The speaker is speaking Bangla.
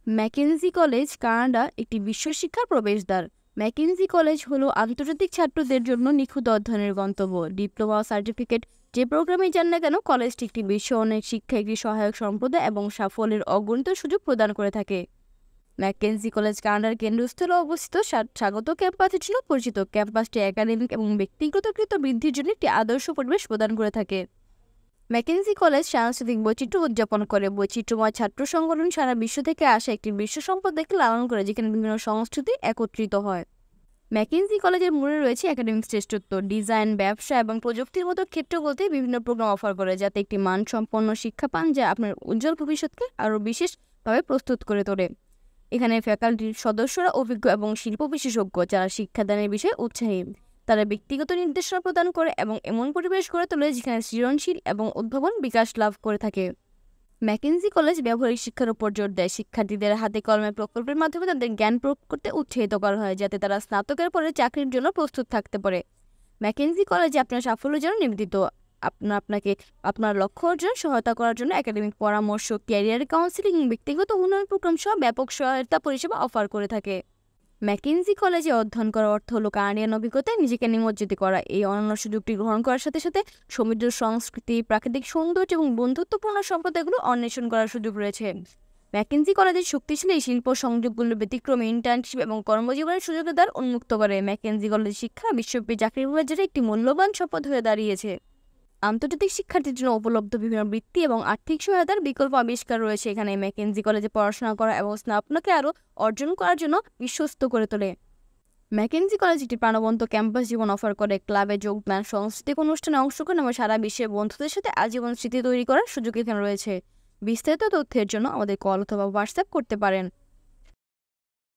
ম্যাকেনজি কলেজ কানাডা একটি বিশ্ব শিক্ষার প্রবেশদ্বার। ম্যাকেনজি কলেজ হলো আন্তর্জাতিক ছাত্রদের জন্য নিখুঁত অধ্যয়নের গন্তব্য। ডিপ্লোমা সার্টিফিকেট যে প্রোগ্রামে যান না কেন, কলেজটি একটি বিশ্ব অনেক শিক্ষা একটি সহায়ক সম্প্রদায় এবং সাফল্যের অগণিত সুযোগ প্রদান করে থাকে। ম্যাকেনজি কলেজ কানাডার কেন্দ্রস্থলে অবস্থিত স্বাগত ক্যাম্পাসের জন্য পরিচিত। ক্যাম্পাসটি একাডেমিক এবং ব্যক্তিগতকৃত বৃদ্ধির জন্য একটি আদর্শ পরিবেশ প্রদান করে থাকে। ম্যাকেনজি কলেজ সাংস্কৃতিক বৈচিত্র্য উদযাপন করে। বৈচিত্র্যময় ছাত্র সংগঠন সারা বিশ্ব থেকে আসা একটি বিশ্ব সম্পদকে লালন করে, যেখানে বিভিন্ন সংস্কৃতি একত্রিত হয়। ম্যাকেনজি কলেজের মূলে রয়েছে একাডেমিক শ্রেষ্ঠত্ব। ডিজাইন, ব্যবসা এবং প্রযুক্তির মতো ক্ষেত্রগুলোতে বিভিন্ন প্রোগ্রাম অফার করে, যাতে একটি মানসম্পন্ন শিক্ষা পান যা আপনার উজ্জ্বল ভবিষ্যৎকে আরও বিশেষভাবে প্রস্তুত করে তোলে। এখানে ফ্যাকাল্টির সদস্যরা অভিজ্ঞ এবং শিল্প বিশেষজ্ঞ, যারা শিক্ষাদানের বিষয়ে উৎসাহী। তারা ব্যক্তিগত নির্দেশনা প্রদান করে এবং এমন পরিবেশ গড়ে তোলে যেখানে সৃজনশীল এবং উদ্ভাবন বিকাশ লাভ করে থাকে। ম্যাকেনজি কলেজ ব্যবহারিক শিক্ষার উপর জোর দেয়। শিক্ষার্থীদের হাতে কলমে প্রকল্পের মাধ্যমে তাদের জ্ঞান প্রয়োগ করতে উৎসাহিত করা হয়, যাতে তারা স্নাতকের পরে চাকরির জন্য প্রস্তুত থাকতে পারে। ম্যাকেনজি কলেজে আপনার সাফল্যের জন্য নিবেদিত। আপনাকে আপনার লক্ষ্য অর্জন সহায়তা করার জন্য একাডেমিক পরামর্শ, ক্যারিয়ার কাউন্সিলিং, ব্যক্তিগত উন্নয়ন প্রোগ্রাম সহ ব্যাপক সহায়তা পরিষেবা অফার করে থাকে। ম্যাকেনজি কলেজে অধ্যয়ন করার অর্থ হলো কানাডিয়ান অভিজ্ঞতায় নিজেকে নিমজ্জিত করা। এই অনন্য সুযোগটি গ্রহণ করার সাথে সাথে সমৃদ্ধ সংস্কৃতি, প্রাকৃতিক সৌন্দর্য এবং বন্ধুত্বপূর্ণ সম্প্রদায়গুলো অন্বেষণ করার সুযোগ রয়েছে। ম্যাকেনজি কলেজের শক্তিশালী শিল্প সংযোগগুলো ব্যতিক্রমী ইন্টার্নশিপ এবং কর্মজীবনের সুযোগের দ্বার উন্মুক্ত করে। ম্যাকেনজি কলেজ শিক্ষা বিশ্বব্যাপী চাকরির বাজারে একটি মূল্যবান সম্পদ হয়ে দাঁড়িয়েছে। আন্তর্জাতিক শিক্ষার্থীর জন্য উপলব্ধ বিভিন্ন বৃত্তি এবং আর্থিক সহায়তার বিকল্প আবিষ্কার রয়েছে। এখানে ম্যাকেনজি কলেজে পড়াশোনা করা এবং স্নাতককে আরও অর্জন করার জন্য বিশ্বস্ত করে তোলে। ম্যাকেনজি কলেজ একটি প্রাণবন্ত ক্যাম্পাস জীবন অফার করে। ক্লাবে যোগদান, সাংস্কৃতিক অনুষ্ঠানে অংশগ্রহণ এবং সারা বিশ্বের বন্ধুদের সাথে আজীবন স্মৃতি তৈরি করার সুযোগ এখানে রয়েছে। বিস্তারিত তথ্যের জন্য আমাদের কল অথবা হোয়াটসঅ্যাপ করতে পারেন।